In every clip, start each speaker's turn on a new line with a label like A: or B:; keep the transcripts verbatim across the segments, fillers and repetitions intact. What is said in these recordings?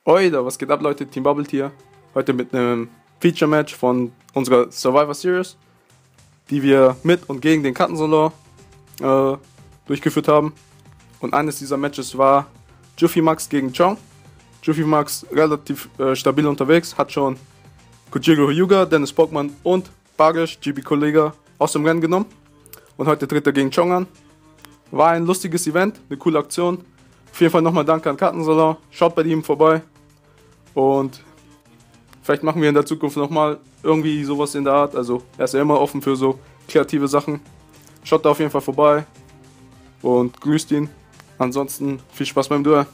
A: Oida, was geht ab, Leute? Team Bubble hier. Heute mit einem Feature-Match von unserer Survivor Series, die wir mit und gegen den Kartensalon äh, durchgeführt haben. Und eines dieser Matches war Juffy Max gegen Chong. Juffy Max relativ äh, stabil unterwegs, hat schon Kojiro Hyuga, Dennis Bockmann und Bagesh, G B-Kollege, aus dem Rennen genommen. Und heute tritt er gegen Chong an. War ein lustiges Event, eine coole Aktion. Auf jeden Fall nochmal Danke an Kartensalon. Schaut bei ihm vorbei. Und vielleicht machen wir in der Zukunft nochmal irgendwie sowas in der Art. Also er ist ja immer offen für so kreative Sachen. Schaut da auf jeden Fall vorbei und grüßt ihn. Ansonsten viel Spaß beim Duell.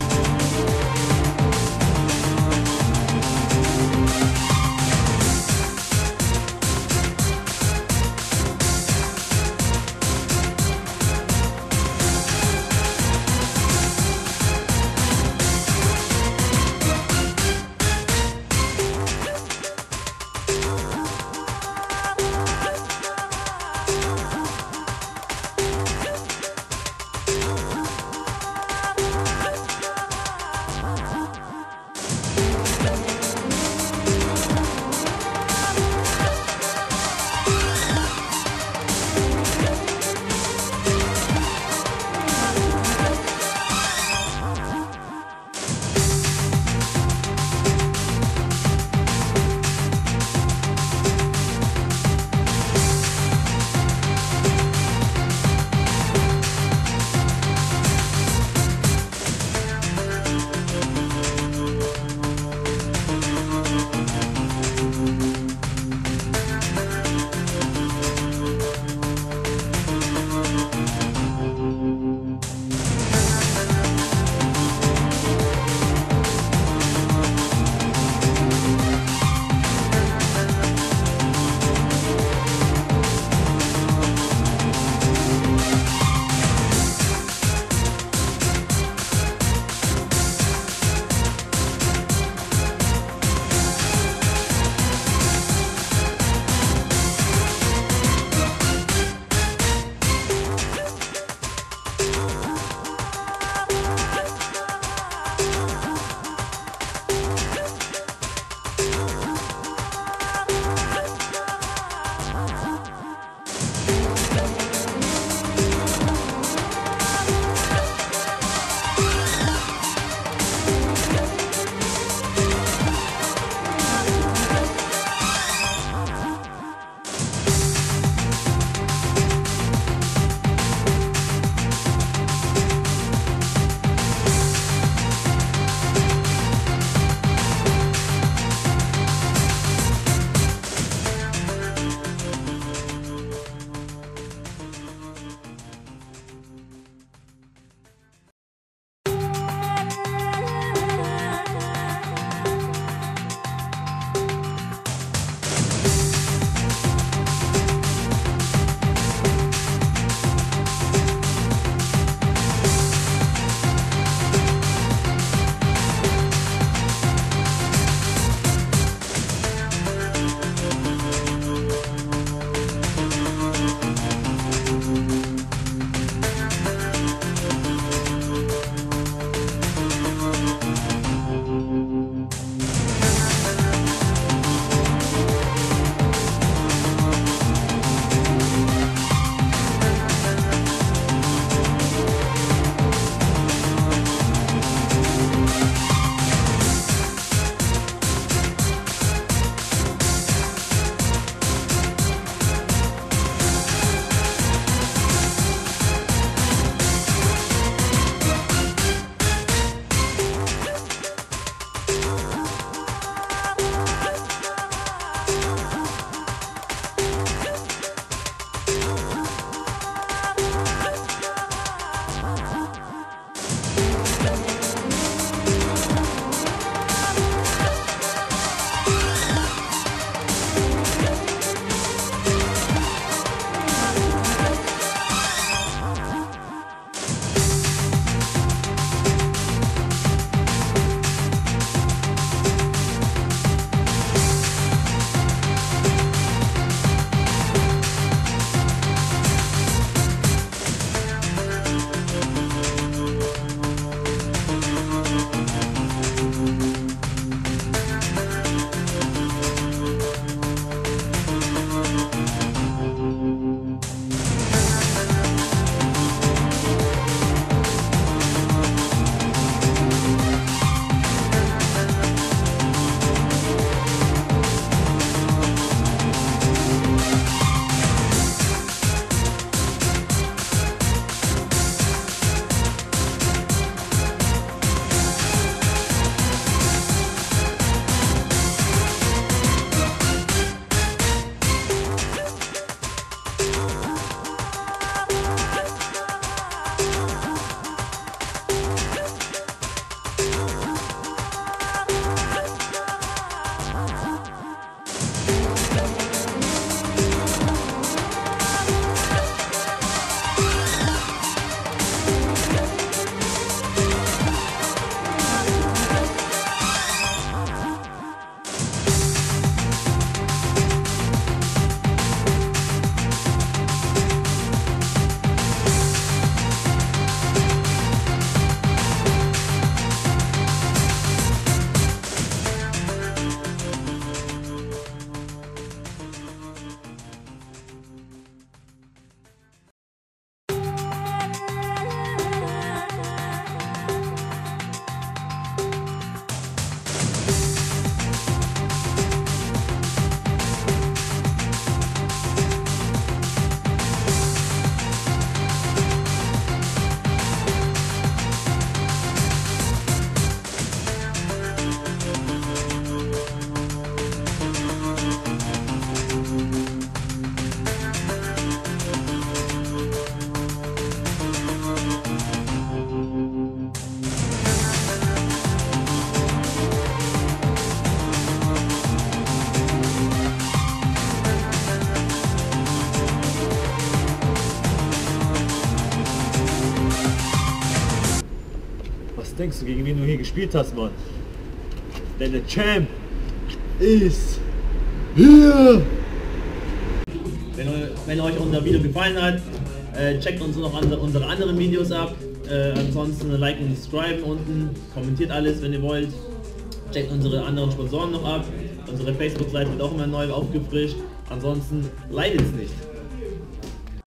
B: denkst du, gegen wen du hier gespielt hast, Mann? Denn der Champ ist hier! Wenn, wenn euch unser Video gefallen hat, äh, checkt uns noch andere, unsere anderen Videos ab. Äh, ansonsten liken und subscriben unten, kommentiert alles, wenn ihr wollt. Checkt unsere anderen Sponsoren noch ab. Unsere Facebook-Seite wird auch immer neu aufgefrischt. Ansonsten leidet's nicht.